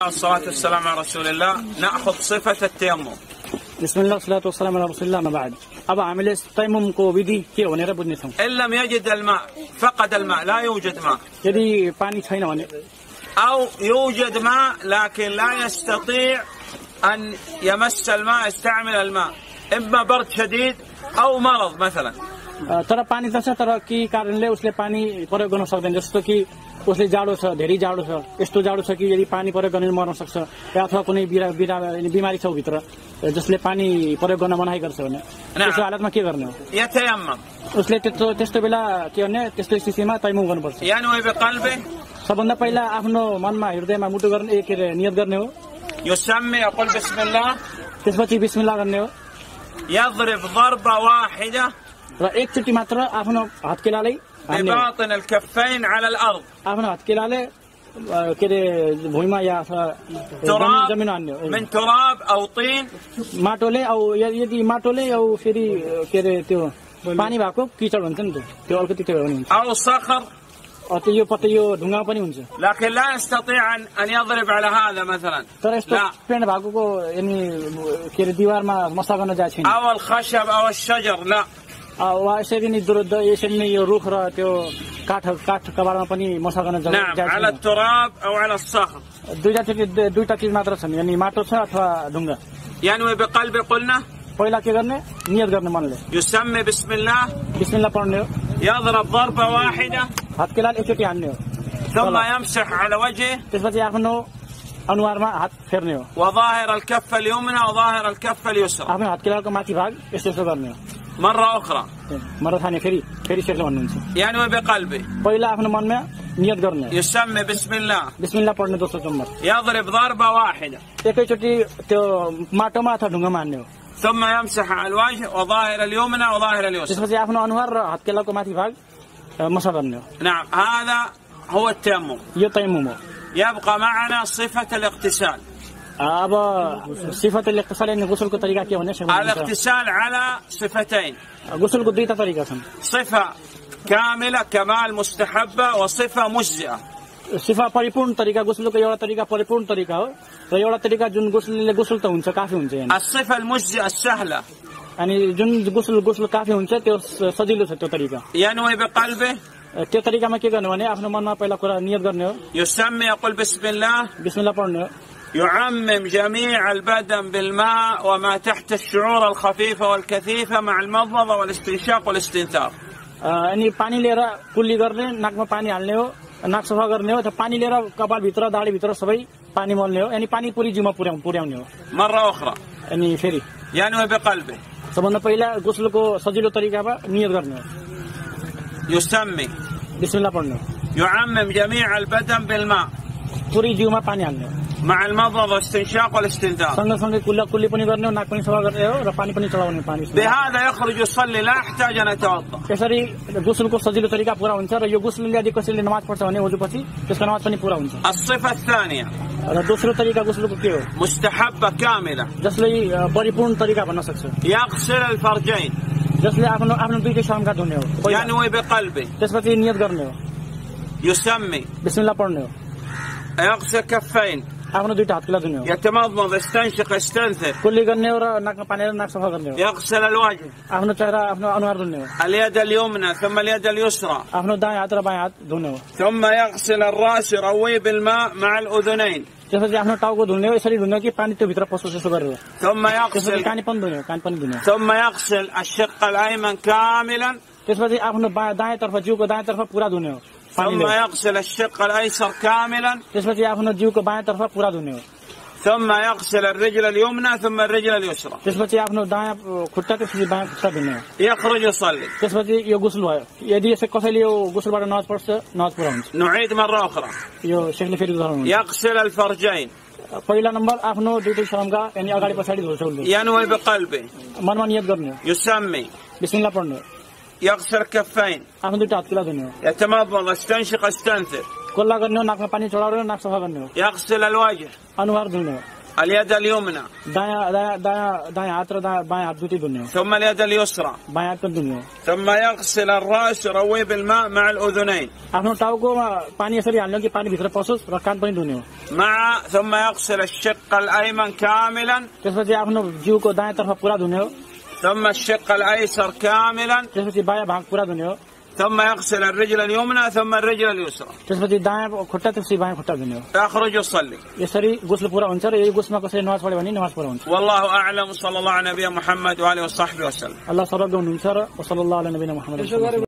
الصلاة والسلام على رسول الله. نأخذ صفة التيمم. بسم الله والصلاة والسلام على رسول الله. ما بعد. अब हामीले तयम्मुमको विधि के भनेर बुझ्ने छौं. إن لم يجد الماء فقد الماء لا يوجد ماء. यदि पानी छैन भने أو يوجد ماء لكن لا يستطيع أن يمس الماء يستعمل الماء إما برد شديد أو مرض مثلا. तर पानी त छ तर के कारणले उसले पानी प्रयोग गर्न सक्दैन जस्तो कि उसले जाडो छ धेरै जाडो छ यस्तो जाडो छ कि यदि पानी प्रयोग गर्ने मर्न सक्छ अथवा कुनै बिमारी छ भित्र जसले पानी प्रयोग गर्न मनाही गर्छ भने त्यस्तो हालतमा के गर्ने हो يتيمم उसले त्यस्तो बेला के गर्ने त्यस्तो स्थितिमा तयम्मुम गर्नुपर्छ ينوي بقلبه सबभन्दा पहिला आफ्नो मनमा हृदयमा मुटु गर्ने के नियत गर्ने हो يسمي يقول بسم الله त्यसपछि बिस्मिल्लाह गर्ने हो يضرب ضربة واحدة र एकचोटी मात्र आफ्नो हत्केलाले بباطن الكفين على الأرض आफ्नो हत्केलाले के रे भुइँमा या जमिन हान्ने हो من تراب أو طين माटोले औ यदि माटोले औ फेरि के रे त्यो पानी भएको किचड हुन्छ नि त्यो अलिकति त्यो हुन्छ أو صخر यो पत्ता यो ढुङ्गा पनि हुन्छ لكن لا يستطيع أن يضرب على هذا مثلا तर यस्तो पेन्ट भएकोको अनि के रे दिवारमा मसा गर्न जान्छ छैन أو الخشب أو الشجر ला यसरी नै यसरी नै यो रुख र त्यो काठ कबारमा पनि मसा गर्न जान्छ نعم على التراب أو على الصخر दुईटा चिज मात्र छन् यानी माटो छ अथवा ढुङ्गा ينوي بقلبه قلنا पहिला के गर्ने नियत गर्ने मनले يسمي بسم الله बिस्मिल्लाह पढ्ने हो يضرب ضربة واحدة हत्केलाले एकचोटी हान्ने हो ثم يمسح على وجهه त्यसपछि आफ्नो अनुहारमा हात फेर्ने हो وظاهر الكف اليمنى وظاهر الكف اليسرى आफ्नो हत्केलाको माथि भाग यसो गर्ने हो مرة أخرى मर्दा थाने फेरि सेक्छ भन्नुहुन्छ ينوي بقلبه पहिला आफ्नो मनमा नियत गर्ने يسمي بسم الله बिस्मिल्लाह पढ्ने दोस्रो नम्बर يضرب ضربة واحدة एकैचोटी त्यो माटोमा अथवा ढुङ्गामा हान्ने हो ثم يمسح على الوجه وظاهر اليمنى وظاهر اليسرى त्यसपछि आफ्नो अनुहार र हत्केलाको माथि भाग मसा गर्ने हो نعم هذا هو التيمم यो तयम्मुम हो يبقى معنا صفة الاغتسال अब सिफत इख्तिसाल यानी गुसलको तरिका के भने الاغتسال على صفتين गुसलको दुईटा तरिका छन् صفة كاملة كمال مستحبة وصفة مجزئة सिफा परिपूर्ण तरिका गुसलको एउटा तरिका परिपूर्ण तरिका हो र एउटा तरिका जुन गुसलले गुसल त हुन्छ काफी हुन्छ यानी الصفة المجزئة السهلة अनि जुन गुसल काफी हुन्छ त्यो सजिलो छ त्यो तरिका ينوي بقلبه त्यो तरिकामा के गर्ने भने आफ्नो मनमा पहिला कुरा नियत गर्ने हो يسمي يقول بسم الله बिस्मिल्लाह पढ्ने हो يعمم جميع البدن بالماء وما تحت الشعور الخفيفة والكثيفة مع المضمضة والاستنشاق والاستنثار अनि पानी लिएर कुल्ली गर्ने नाकमा पानी हाल्ने हो नाक सफा गर्ने हो पानी लिएर कपाल भित्र दाढी भित्र सबै पानी मोल्ने हो अनि पानी पुरी जिउमा पुर्याउने हो مرة أخرى अनि फेरि ينوي بقلبه सबभन्दा पहिला गुसलको सजिलो तरिकामा नियत गर्ने हो يسمي बिस्मिल्लाह पढ्ने हो يعمم جميع البدن بالماء पुरी जिउमा पानी हाल्ने हो مع المضمضة والاستنشاق والاستنثار सँगसँगै कुल्ली पनि गर्ने हो नाक पनि सफा गर्ने हो र पानी पनि चलाउने पानी بهذا يخرج يصلي لا يحتاج أن يتوضأ यसरी गुसलको सजिलो तरिका पूरा हुन्छ र यो गुसलले यदि कसैले नमाज पढ्छ भने वजुपछि त्यसको नमाज पनि पूरा हुन्छ الصفة الثانية र दोस्रो तरिका गुसलको के हो مستحبة كاملة जसले परिपूर्ण तरिका भन्न सक्छ يغسل الفرجين जसले आफ्नो दुईटै शर्मका धुने हो ينوي بقلبه त्यसपछि नियत गर्ने हो يسمي बिस्मिल्लाह पढ्ने हो يغسل كفين आफ्नो दुईटा हत्केला धुने हो يتمضمض يستنشق يستنثر कुल्ली गर्ने हो र नाकमा पानी नाक सफा गर्ने हो يغسل الوجه आफ्नो चेहरा आफ्नो अनुहार धुने हो اليد اليمنى ثم اليد اليسرى आफ्नो दायाँ हात र बायाँ हात धुने हो ثم يغسل الرأس يرويه بالماء مع الأذنين त्यसपछि आफ्नो टाउको धुने हो यसरी धुने कि पानी त्यो भित्र पस्छ त्यसो गरेर ثم يغسل कान पनि धुने हो कान पनि धुने हो ثم يغسل الشق الأيمن كاملا त्यसपछि आफ्नो दायाँतर्फ जिउको दायाँतर्फ पुरा धुने हो ثم يغسل الشق الأيسر كاملا त्यसपछि आफ्नो जिउको बायाँतर्फ पुरा धुने हो ثم يغسل الرجل اليمنى ثم الرجل اليسرى त्यसपछि आफ्नो दायाँ खुट्टा त्यसपछि बायाँ खुट्टा धुने हो يخرج يصلي त्यसपछि यो गुसल भयो यदि यसै कसैले यो गुसलबाट नमाज पढ्छ नमाज पुरा हुन्छ نعيد مرة أخرى यो शेखले फेरि दोहोऱ्याउनु يغسل الفرجين पहिला नम्बर आफ्नो दुईटै शर्मका यानी अगाडि पछाडि धुन्छ ينوي بقلبه मनमा नियत गर्ने हो يسمي बिस्मिल्लाह पढ्ने हो يغسل الكفين आफ्नो दुईटा हत्केला धुने हो يتمضمض يستنشق يستنثر कुल्ला गर्ने हो नाकमा पानी चढाउने हो नाक सफा गर्ने हो يغسل الوجه अनुहार धुने हो اليد اليمنى दायाँ दायाँ दायाँ दायाँ हात र बायाँ हात दुइटै धुने हो, ثم اليد اليسرى बायाँ हात पनि धुने हो। ثم يغسل الرأس يرويه بالماء مع الأذنين आफ्नो टाउकोमा पानी यसरी हाल्नु कि पानी भित्र पसोस् र कान पनि धुने हो। ثم يغسل الشق الأيمن كاملا त्यसपछि आफ्नो जिउको दायाँ तर्फ पुरा धुने हो, ثم الشق الأيسر كاملا त्यसपछि बायाँ भाग पुरा धुने हो, ثم يغسل الرجل اليمنى ثم الرجل اليسرى त्यसपछि दायाँ खुट्टा त्यसपछि बायाँ खुट्टा धुने हो। يخرج يصلي. यसरी गुस्ल पुरा हुन्छ र यही गुस्लमा कसैले नमाज पढ्यो भने नमाज पुरा हुन्छ। والله أعلم. صلى الله على نبينا محمد وآله وصحبه وسلم. अल्लाह सर्वज्ञ हुनुहुन्छ र सल्लल्लाहु अलैहि नबीना मुहम्मद।